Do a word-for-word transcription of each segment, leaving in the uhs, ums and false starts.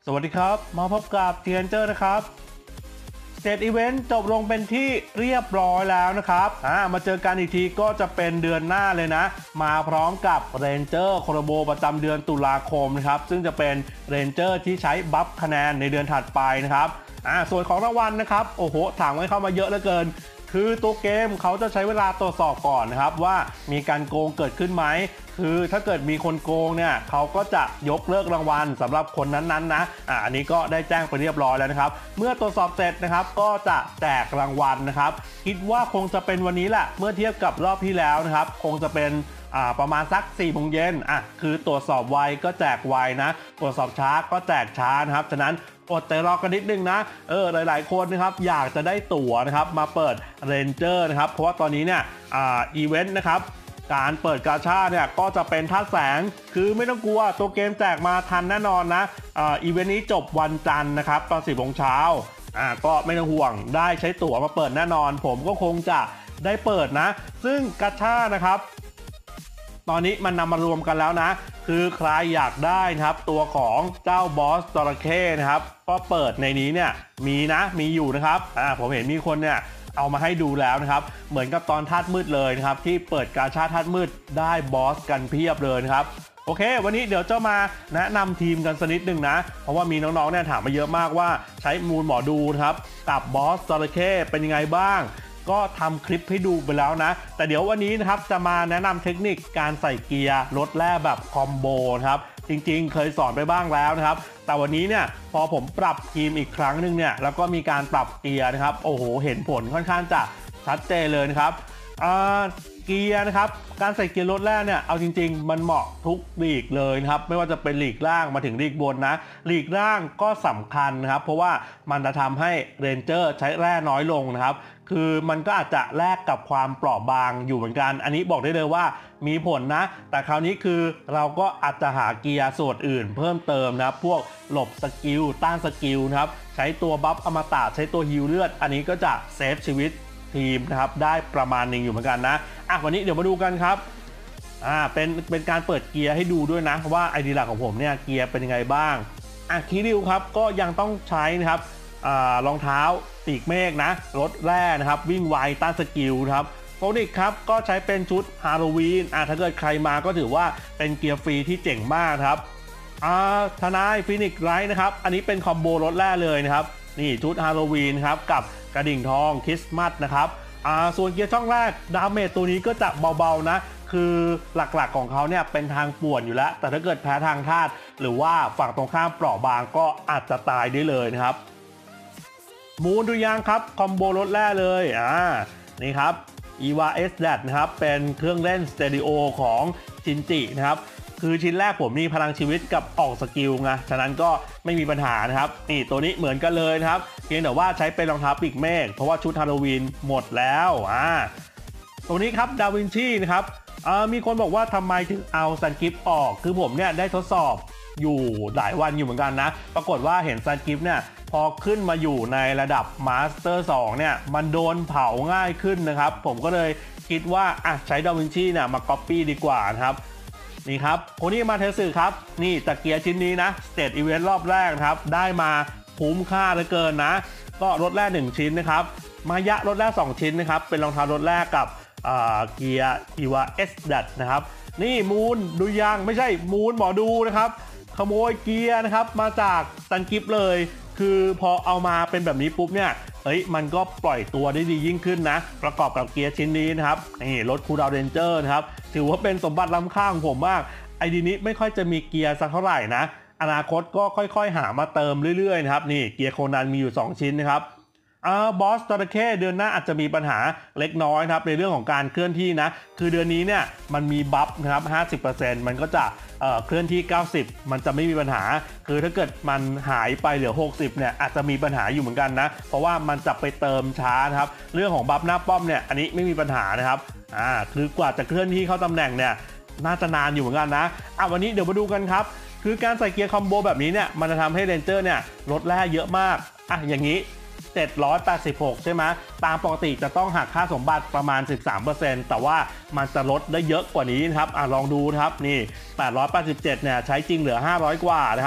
สวัสดีครับมาพบกับเทียนเจอร์นะครับสเตทอีเวนต์จบลงเป็นที่เรียบร้อยแล้วนะครับมาเจอกันอีกทีก็จะเป็นเดือนหน้าเลยนะมาพร้อมกับเรนเจอร์โคโลโบประจำเดือนตุลาคมนะครับซึ่งจะเป็นเรนเจอร์ที่ใช้บัฟคะแนนในเดือนถัดไปนะครับส่วนของรางวัลนะครับโอ้โหถามกันเข้ามาเยอะเหลือเกินคือตัวเกมเขาจะใช้เวลาตรวจสอบก่อนนะครับว่ามีการโกงเกิดขึ้นไหมคือถ้าเกิดมีคนโกงเนี่ยเขาก็จะยกเลิกรางวัลสำหรับคนนั้นๆนะอ่าอันนี้ก็ได้แจ้งไปเรียบร้อยแล้วนะครับเมื่อตรวจสอบเสร็จนะครับก็จะแจกรางวัลนะครับคิดว่าคงจะเป็นวันนี้แหละเมื่อเทียบกับรอบที่แล้วนะครับคงจะเป็นประมาณสักสี่โมงเย็นอ่ะคือตรวจสอบไวก็แจกไวนะตรวจสอบช้าก็แจกช้านะครับฉะนั้นอดใจรอกันนิดนึงนะเออหลายๆคนนะครับอยากจะได้ตั๋วนะครับมาเปิดเรนเจอร์นะครับเพราะว่าตอนนี้เนี่ยอ่าอีเวนต์นะครับการเปิดกาชาเนี่ยก็จะเป็นท่าแสงคือไม่ต้องกลัวตัวเกมแจกมาทันแน่นอนนะอ่าอีเวนต์นี้จบวันจันทร์นะครับตอนสิบโมงเช้าอ่าก็ไม่ต้องห่วงได้ใช้ตั๋วมาเปิดแน่นอนผมก็คงจะได้เปิดนะซึ่งกาชานะครับตอนนี้มันนำมารวมกันแล้วนะคือใครอยากได้นะครับตัวของเจ้าบอสจระเข้นะครับก็เปิดในนี้เนี่ยมีนะมีอยู่นะครับอ่าผมเห็นมีคนเนี่ยเอามาให้ดูแล้วนะครับเหมือนกับตอนธาตุมืดเลยนะครับที่เปิดกาชาธาตุมืดได้บอสกันเพียบเลยนะครับโอเควันนี้เดี๋ยวจะมาแนะนำทีมกันสักนิดหนึ่งนะเพราะว่ามีน้องๆเนี่ยถามมาเยอะมากว่าใช้มูลหมอดูนะครับกับบอสจระเข้เป็นยังไงบ้างก็ทำคลิปให้ดูไปแล้วนะแต่เดี๋ยววันนี้นะครับจะมาแนะนำเทคนิคการใส่เกียร์รถแร่แบบคอมโบนะครับจริงๆเคยสอนไปบ้างแล้วนะครับแต่วันนี้เนี่ยพอผมปรับทีมอีกครั้งหนึ่งเนี่ยแล้วก็มีการปรับเกียร์นะครับโอ้โหเห็นผลค่อนข้างจะชัดเจนเลยนะครับเกียร์นะครับการใส่เกียร์รถแร่เนี่ยเอาจริงๆมันเหมาะทุกลีกเลยนะครับไม่ว่าจะเป็นลีกล่างมาถึงลีกบนนะลีกล่างก็สำคัญนะครับเพราะว่ามันจะทำให้เรนเจอร์ใช้แร่น้อยลงนะครับคือมันก็อาจจะแลกกับความเปราะบางอยู่เหมือนกันอันนี้บอกได้เลยว่ามีผลนะแต่คราวนี้คือเราก็อาจจะหาเกียร์ส่วนอื่นเพิ่มเติมนะครับพวกหลบสกิลต้านสกิลนะครับใช้ตัวบัฟอมตะใช้ตัวฮิลเลือดอันนี้ก็จะเซฟชีวิตทีมนะครับได้ประมาณหนึ่งอยู่เหมือนกันนะอ่ะวันนี้เดี๋ยวมาดูกันครับอ่าเป็นเป็นการเปิดเกียร์ให้ดูด้วยนะว่าไอเดียหลักของผมเนี่ยเกียร์เป็นยังไงบ้างอ่ะคิริวครับก็ยังต้องใช้นะครับอ่ารองเท้าปีกเมฆนะรถแร่นะครับวิ่งไวต้านสกิลครับโฟนิกครับก็ใช้เป็นชุดฮาโลวีนอ่ะถ้าเกิดใครมาก็ถือว่าเป็นเกียร์ฟรีที่เจ๋งมากครับอ่าทนายฟินิกไรท์นะครับอันนี้เป็นคอมโบรถแร่เลยนะครับนี่ชุดฮาโลวีนครับกับกระดิ่งทองคริสต์มาสนะครับอ่าส่วนเกียร์ช่องแรกดาเมจตัวนี้ก็จะเบาๆนะคือหลักๆของเขาเนี่ยเป็นทางป่วนอยู่แล้วแต่ถ้าเกิดแพ้ทางธาตุหรือว่าฝั่งตรงข้ามเปราะบางก็อาจจะตายได้เลยนะครับมูนดูยังครับคอมโบรถแร่เลยอ่านี่ครับ อี วา เอส แดด นะครับเป็นเครื่องเล่นสเตอริโอของชินจินะครับคือชิ้นแรกผมมีพลังชีวิตกับออกสกิลไงฉะนั้นก็ไม่มีปัญหานะครับนี่ตัวนี้เหมือนกันเลยนะครับเพียงแต่ว่าใช้เป็นรองเท้าปีกเมฆเพราะว่าชุดฮาโลวีนหมดแล้วอ่าตัวนี้ครับดาวินชีนะครับมีคนบอกว่าทำไมถึงเอาซันกิฟต์ออกคือผมเนี่ยได้ทดสอบอยู่หลายวันอยู่เหมือนกันนะปรากฏว่าเห็นซันกิฟต์เนี่ยพอขึ้นมาอยู่ในระดับมาสเตอร์สองเนี่ยมันโดนเผาง่ายขึ้นนะครับผมก็เลยคิดว่าอ่ะใช้ดาวินชีเนี่ยมาก๊อปปี้ดีกว่านะครับนี่ครับคนนี้มาเทสึครับนี่ตะเกียร์ชิ้นนี้นะสเตทอีเวนต์รอบแรกนะครับได้มาคุ้มค่าเหลือเกินนะก็รถแรกหนึ่งชิ้นนะครับมายะรถแรกสองชิ้นนะครับเป็นรองเท้ารถแรกกับเกียร์ อี วา เอส แดด นะครับนี่มูนดูยังไม่ใช่มูนหมอดูนะครับขโมยเกียร์นะครับมาจากซันกิฟต์เลยคือพอเอามาเป็นแบบนี้ปุ๊บเนี่ยเฮ้ยมันก็ปล่อยตัวได้ดียิ่งขึ้นนะประกอบกับเกียร์ชิ้นนี้นะครับนี่รถคูลดาวน์เรนเจอร์นะครับถือว่าเป็นสมบัติล้ำค่าของผมมากไอดีนี้ไม่ค่อยจะมีเกียร์สักเท่าไหร่นะอนาคตก็ค่อยๆหามาเติมเรื่อยๆนะครับนี่เกียร์โคนันมีอยู่สองชิ้นนะครับอ่าบอสจระเข้เดือนหน้าอาจจะมีปัญหาเล็กน้อยนะครับในเรื่องของการเคลื่อนที่นะคือเดือนนี้เนี่ยมันมีบัฟนะครับ ห้าสิบเปอร์เซ็นต์ มันก็จะเอ่อเคลื่อนที่เก้าสิบมันจะไม่มีปัญหาคือถ้าเกิดมันหายไปเหลือหกสิบเนี่ยอาจจะมีปัญหาอยู่เหมือนกันนะเพราะว่ามันจะไปเติมช้านะครับเรื่องของบัฟหน้าป้อมเนี่ยอันนี้ไม่มีปัญหานะครับอ่าคือกว่าจะเคลื่อนที่เข้าตำแหน่งเนี่ยน่าจะนานอยู่เหมือนกันนะอ่ะวันนี้เดี๋ยวมาดูกันครับคือการใส่เกียร์คอมโบแบบนี้เนี่ยมันจะทำให้เรนเจอร์เนี่ยลดแร่เยอะมากอ่ะอย่างนี้เจ็ดร้อยแปดสิบหกใช่ไหมตามปกติจะต้องหักค่าสมบัติประมาณ สิบสามเปอร์เซ็นต์ แต่ว่ามันจะลดได้เยอะกว่านี้นะครับอ่ะลองดูนะครับนี่แปดร้อยแปดสิบเจ็ดเนี่ยใช้จริงเหลือห้าร้อยกว่านะครับ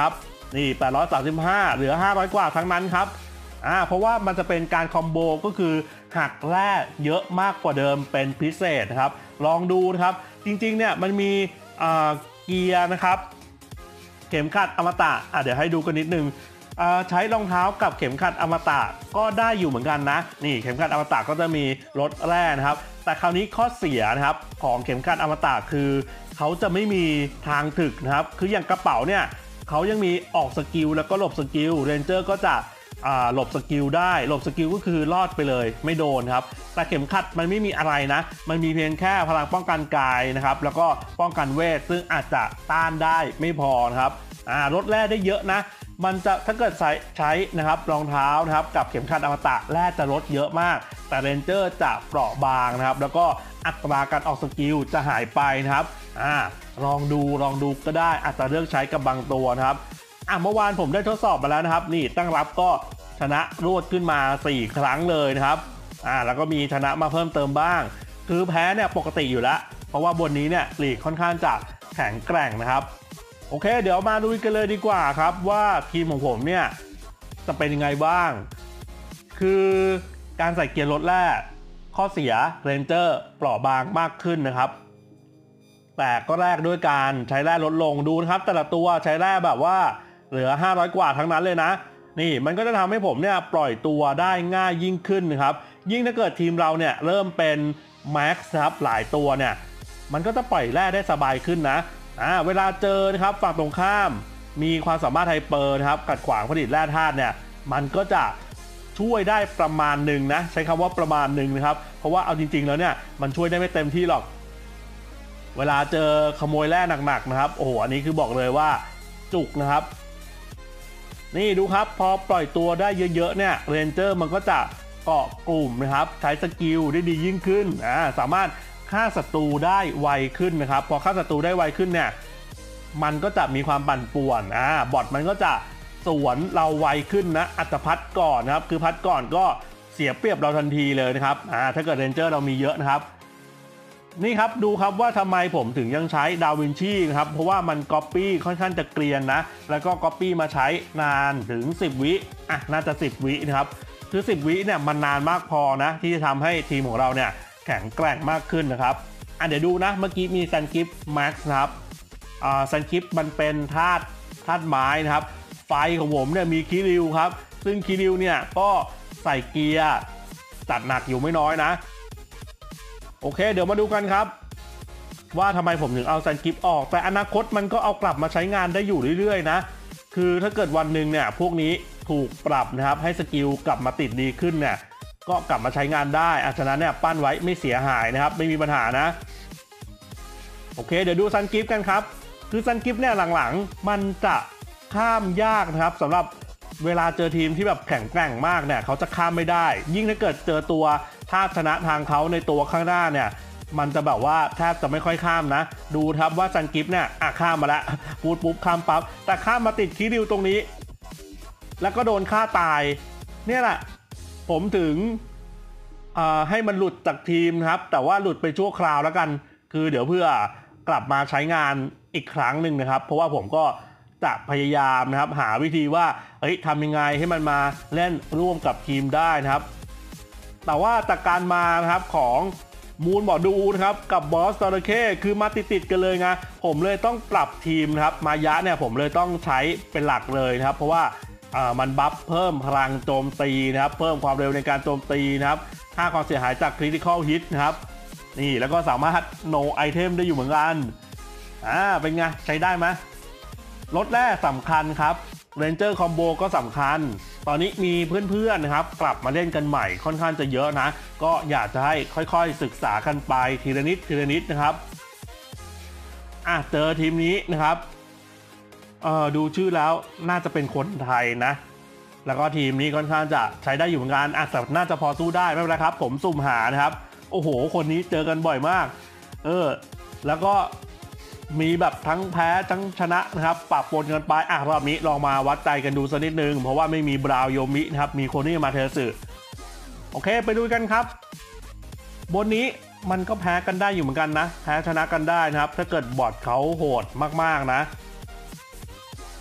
นี่แปดร้อยสามสิบห้าเหลือห้าร้อยกว่าทั้งนั้นครับอ่าเพราะว่ามันจะเป็นการคอมโบก็คือหักแร่เยอะมากกว่าเดิมเป็นพิเศษนะครับลองดูนะครับจริงๆเนี่ยมันมีอ่าเกียร์นะครับเข็มขัดอมตะอ่ะเดี๋ยวให้ดูกันนิดนึงใช้รองเท้ากับเข็มขัดอมตะก็ได้อยู่เหมือนกันนะนี่เข็มขัดอมตะก็จะมีลดแร่นะครับแต่คราวนี้ข้อเสียนะครับของเข็มขัดอมตะคือเขาจะไม่มีทางถึกนะครับคืออย่างกระเป๋าเนี่ยเขายังมีออกสกิลแล้วก็หลบสกิลเรนเจอร์ก็จะหลบสกิลได้หลบสกิลก็คือรอดไปเลยไม่โดนครับแต่เข็มขัดมันไม่มีอะไรนะมันมีเพียงแค่พลังป้องกันกายนะครับแล้วก็ป้องกันเวทซึ่งอาจจะต้านได้ไม่พอนะครับลดแร่ได้เยอะนะมันจะถ้าเกิดใช้ใช้นะครับรองเท้านะครับกับเข็มขัดอมตะแร่จะลดเยอะมากแต่เรนเจอร์จะเปราะบางนะครับแล้วก็อัตราการออกสกิลจะหายไปนะครับอ่าลองดูลองดูก็ได้อาจจะเลือกใช้กับบางตัวนะครับอ่ะเมื่อวานผมได้ทดสอบมาแล้วนะครับนี่ตั้งรับก็ชนะรวดขึ้นมาสี่ครั้งเลยนะครับอ่าแล้วก็มีชนะมาเพิ่มเติมบ้างคือแพ้เนี่ยปกติอยู่แล้วเพราะว่าบนนี้เนี่ยลีกค่อนข้างจะแข็งแกร่งนะครับโอเคเดี๋ยวมาดูกันเลยดีกว่าครับว่าทีมของผมเนี่ยจะเป็นยังไงบ้างคือการใส่เกียร์ลดแร่ข้อเสียเรนเจอร์เปราะบางมากขึ้นนะครับแต่ก็แลกด้วยการใช้แร่ลดลงดูนะครับแต่ละตัวใช้แร่แบบว่าเหลือห้าร้อยกว่าทั้งนั้นเลยนะนี่มันก็จะทำให้ผมเนี่ยปล่อยตัวได้ง่ายยิ่งขึ้นนะครับยิ่งถ้าเกิดทีมเราเนี่ยเริ่มเป็นแม็กซ์ครับหลายตัวเนี่ยมันก็จะปล่อยแร่ได้สบายขึ้นนะอ่าเวลาเจอนะครับฝั่งตรงข้ามมีความสามารถไฮเปอร์นะครับกัดขวางผลิตแร่ธาตุเนี่ยมันก็จะช่วยได้ประมาณหนึ่งนะใช้คำว่าประมาณหนึ่งนะครับเพราะว่าเอาจริงๆแล้วเนี่ยมันช่วยได้ไม่เต็มที่หรอกเวลาเจอขโมยแร่หนักๆนะครับโอ้โหอันนี้คือบอกเลยว่าจุกนะครับนี่ดูครับพอปล่อยตัวได้เยอะๆเนี่ยเรนเจอร์มันก็จะเกาะกลุ่มนะครับใช้สกิลได้ดียิ่งขึ้นอ่าสามารถฆ่าศัตรูได้ไวขึ้นนะครับพอฆ่าศัตรูได้ไวขึ้นเนี่ยมันก็จะมีความปั่นป่วนอ่าบอทมันก็จะสวนเราไวขึ้นนะอัตพัดก่อนนะครับคือพัดก่อนก็เสียเปรียบเราทันทีเลยนะครับอ่าถ้าเกิดเรนเจอร์เรามีเยอะนะครับนี่ครับดูครับว่าทำไมผมถึงยังใช้ดาวินชีครับเพราะว่ามันก๊อปปี้ค่อนข้างจะเกรียนนะแล้วก็ก๊อปปี้มาใช้นานถึงสิบวิอ่ะน่าจะสิบวินะครับคือสิบวิเนี่ยมันนานมากพอนะที่จะทำให้ทีมของเราเนี่ยแข็งแกร่งมากขึ้นนะครับอ่ะเดี๋ยวดูนะเมื่อกี้มีซันกิฟแม็กซ์นะครับอ่าซันกิฟมันเป็นธาตุธาตุไม้นะครับไฟของผมเนี่ยมีคิริวครับซึ่งคิริวเนี่ยก็ใส่เกียร์จัดหนักอยู่ไม่น้อยนะโอเคเดี๋ยวมาดูกันครับว่าทำไมผมถึงเอาซันกิฟออกแต่อนาคตมันก็เอากลับมาใช้งานได้อยู่เรื่อยๆนะคือถ้าเกิดวันหนึ่งเนี่ยพวกนี้ถูกปรับนะครับให้สกิลกลับมาติดดีขึ้นเนี่ยก็กลับมาใช้งานได้อาฉะนั้นเนี่ยปั้นไว้ไม่เสียหายนะครับไม่มีปัญหานะโอเคเดี๋ยวดูซันกิฟกันครับคือซันกิฟเนี่ยหลังๆมันจะข้ามยากนะครับสำหรับเวลาเจอทีมที่แบบแข็งแกร่งมากเนี่ยเขาจะข้ามไม่ได้ยิ่งถ้าเกิดเจอตัวถ้าชนะทางเขาในตัวข้างหน้าเนี่ยมันจะแบบว่าแทบจะไม่ค่อยข้ามนะดูครับว่าซันกิฟเนี่ยอ่ะข้ามมาแล้วพูดปุ๊บข้ามปั๊บแต่ข้ามมาติดคิริวตรงนี้แล้วก็โดนฆ่าตายเนี่ยแหละผมถึงให้มันหลุดจากทีมครับแต่ว่าหลุดไปชั่วคราวแล้วกันคือเดี๋ยวเพื่อกลับมาใช้งานอีกครั้งหนึ่งนะครับเพราะว่าผมก็จะพยายามนะครับหาวิธีว่าเฮ้ยทำยังไงให้มันมาเล่นร่วมกับทีมได้นะครับแต่ว่าจากการมานะครับของมูนบอดูนะครับกับบอสจระเข้คือมาติดๆกันเลยไงผมเลยต้องปรับทีมนะครับมายะเนี่ยผมเลยต้องใช้เป็นหลักเลยนะครับเพราะว่ามันบัฟเพิ่มพลังโจมตีนะครับเพิ่มความเร็วในการโจมตีนะครับค่าความเสียหายจาก Critical Hit นะครับนี่แล้วก็สามารถ No Item ได้อยู่เหมือนกันอ่าเป็นไงใช้ได้ไหมลดแร่สำคัญครับ Ranger Combo ก็สำคัญตอนนี้มีเพื่อนๆนะครับกลับมาเล่นกันใหม่ค่อนข้างจะเยอะนะก็อยากจะให้ค่อยๆศึกษากันไปทีละนิดทีละนิดนะครับอ่ะเจอทีมนี้นะครับเอ่อดูชื่อแล้วน่าจะเป็นคนไทยนะแล้วก็ทีมนี้ค่อนข้างจะใช้ได้อยู่เหมือนกันอ่ะแต่น่าจะพอสู้ได้ไม่เป็นไรครับผมสุ่มหานะครับโอ้โหคนนี้เจอกันบ่อยมากเออแล้วก็มีแบบทั้งแพ้ทั้งชนะนะครับปรับปนกันไปอ่ะรอบนี้ลองมาวัดใจกันดูสักนิดนึงเพราะว่าไม่มีบราวโยมินะครับมีคนที่มาเทสึโอเคไปดูกันครับบนนี้มันก็แพ้กันได้อยู่เหมือนกันนะแพ้ชนะกันได้นะครับถ้าเกิดบอทเขาโหดมากๆนะ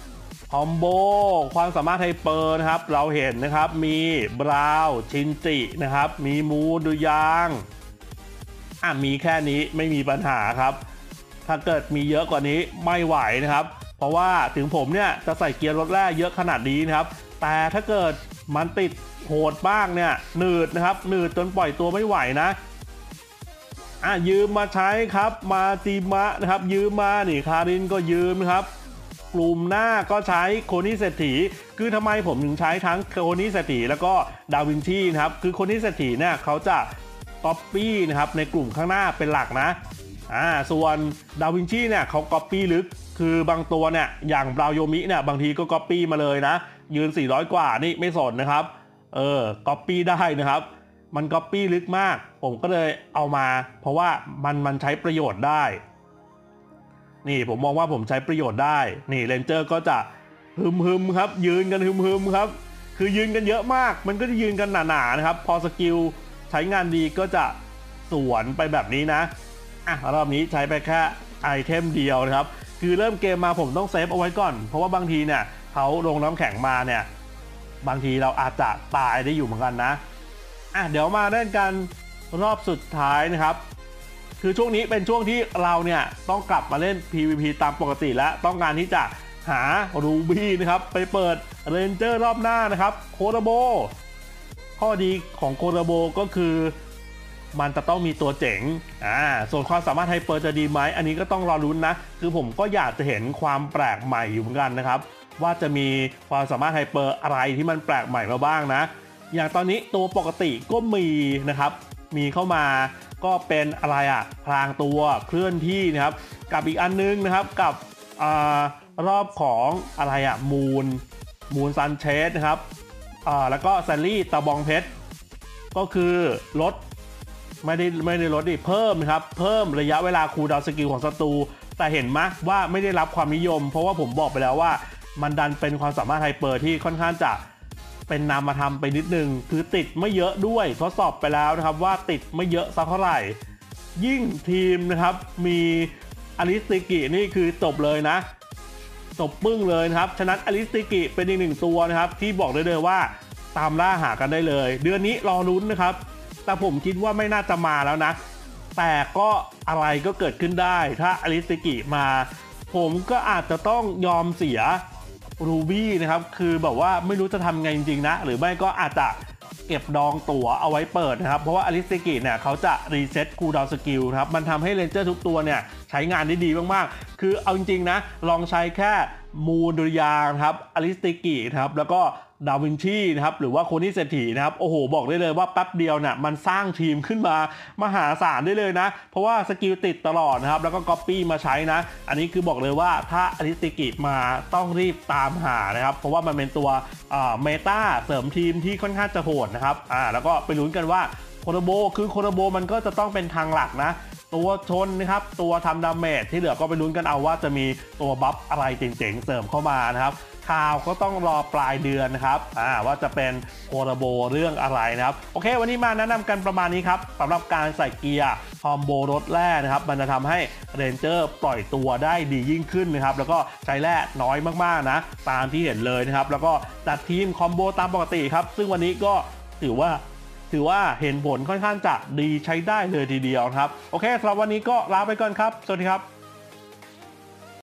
คอมโบความสามารถไฮเปอร์นะครับเราเห็นนะครับมีบราวชินจินะครับมีมูดูยางอ่ะมีแค่นี้ไม่มีปัญหาครับถ้าเกิดมีเยอะกว่านี้ไม่ไหวนะครับเพราะว่าถึงผมเนี่ยจะใส่เกียร์รถแรกเยอะขนาดนี้นะครับแต่ถ้าเกิดมันติดโหดบ้างเนี่ยหนืดนะครับหนืดจนปล่อยตัวไม่ไหวนะอ่ะยืมมาใช้ครับมาจิมะนะครับยืมมานี่คารินก็ยืมนะครับกลุ่มหน้าก็ใช้โคนิเศรษฐีคือทำไมผมถึงใช้ทั้งโคนิเศรษฐีแล้วก็ดาวินชีนะครับคือโคนิเศรษฐีเนี่ยเขาจะก๊อปปี้นะครับในกลุ่มข้างหน้าเป็นหลักนะอ่าส่วนดาวินชีเนี่ยเขาก๊อปปี้ลึกคือบางตัวเนี่ยอย่างบราวโยมิเนี่ยบางทีก็ก๊อปปี้มาเลยนะยืนสี่ร้อยกว่านี่ไม่สนนะครับเออก๊อปปี้ได้นะครับมันก๊อปปี้ลึกมากผมก็เลยเอามาเพราะว่ามันมันใช้ประโยชน์ได้นี่ผมมองว่าผมใช้ประโยชน์ได้นี่เรนเจอร์ก็จะฮึมฮึมครับยืนกันฮึมฮึมครับคือยืนกันเยอะมากมันก็จะยืนกันหนาๆนะครับพอสกิลใช้งานดีก็จะสวนไปแบบนี้นะอ่ะรอบนี้ใช้ไปแค่ไอเทมเดียวนะครับคือเริ่มเกมมาผมต้องเซฟเอาไว้ก่อนเพราะว่าบางทีเนี่ยเขาลงน้ำแข็งมาเนี่ยบางทีเราอาจจะตายได้อยู่เหมือนกันนะอ่ะเดี๋ยวมาเล่นกันรอบสุดท้ายนะครับคือช่วงนี้เป็นช่วงที่เราเนี่ยต้องกลับมาเล่น พี วี พี ตามปกติและต้องการที่จะหารูบี้นะครับไปเปิดเรนเจอร์รอบหน้านะครับโคโรโบข้อดีของโคโรโบก็คือมันจะต้องมีตัวเจ๋งอ่าส่วนความสามารถไฮเปอร์จะดีไหมอันนี้ก็ต้องรอลุ้นนะคือผมก็อยากจะเห็นความแปลกใหม่อยู่เหมือนกันนะครับว่าจะมีความสามารถไฮเปอร์อะไรที่มันแปลกใหม่มาบ้างนะอย่างตอนนี้ตัวปกติก็มีนะครับมีเข้ามาก็เป็นอะไรอะพลางตัวเคลื่อนที่นะครับกับอีกอันนึงนะครับกับอ่ารอบของอะไรอะมูนมูนซันเชสนะครับอ่าแล้วก็แซลลี่ตะบองเพชรก็คือลดไม่ได้ไม่ได้ลดดิเพิ่มนะครับเพิ่มระยะเวลาคูลดาวน์สกิลของศัตรูแต่เห็นไหมว่าไม่ได้รับความนิยมเพราะว่าผมบอกไปแล้วว่ามันดันเป็นความสามารถไฮเปอร์ที่ค่อนข้างจะเป็นนามธรรมไปนิดนึงคือติดไม่เยอะด้วยทดสอบไปแล้วนะครับว่าติดไม่เยอะสักเท่าไหร่ยิ่งทีมนะครับมีอลิสติกินี่คือจบเลยนะจบปึ้งเลยนะครับฉะนั้นอลิสติกิเป็นอีกหนึ่งตัวนะครับที่บอกได้เลยว่าตามล่าหากันได้เลยเดือนนี้รอลุ้นนะครับแต่ผมคิดว่าไม่น่าจะมาแล้วนะแต่ก็อะไรก็เกิดขึ้นได้ถ้าอลิสติกิมาผมก็อาจจะต้องยอมเสียรูบี้นะครับคือแบบว่าไม่รู้จะทำไงจริงๆนะหรือไม่ก็อาจจะเก็บดองตั๋วเอาไว้เปิดนะครับเพราะว่าอลิสติกิเนี่ยเขาจะรีเซ็ตคูลดาวน์สกิลนะครับมันทำให้เรนเจอร์ทุกตัวเนี่ยใช้งานได้ดีมากๆคือเอาจริงๆนะลองใช้แค่มูนดุริยางครับอลิสติกินะครับแล้วก็ดาวินชีนะครับหรือว่าโคนิเศรษฐีนะครับโอ้โหบอกได้เลยว่าแป๊บเดียวเนี่ยมันสร้างทีมขึ้นมามหาศาลได้เลยนะเพราะว่าสกิลติดตลอดนะครับแล้วก็ก๊อปปี้มาใช้นะอันนี้คือบอกเลยว่าถ้าอลิสติกิมาต้องรีบตามหานะครับเพราะว่ามันเป็นตัวเมตาเสริมทีมที่ค่อนข้างจะโหดนะครับอ่าแล้วก็ไปลุ้นกันว่าโคโรโบคือโคโรโบมันก็จะต้องเป็นทางหลักนะตัวชนนะครับตัวทำดาเมจที่เหลือก็ไปลุ้นกันเอาว่าจะมีตัวบัฟอะไรเจ๋งๆเสริมเข้ามานะครับข่าวก็ต้องรอปลายเดือนนะครับอ่าว่าจะเป็นโคโรโบเรื่องอะไรนะครับโอเควันนี้มาแนะนำกันประมาณนี้ครับสำหรับการใส่เกียร์คอมโบรถแร่นะครับมันจะทำให้เรนเจอร์ปล่อยตัวได้ดียิ่งขึ้นนะครับแล้วก็ใช้แร่น้อยมากๆนะตามที่เห็นเลยนะครับแล้วก็จัดทีมคอมโบตามปกติครับซึ่งวันนี้ก็ถือว่าถือว่าเห็นผลค่อนข้างจะดีใช้ได้เลยทีเดียวครับโอเคสำหรับวันนี้ก็ลาไปก่อนครับสวัสดีครับ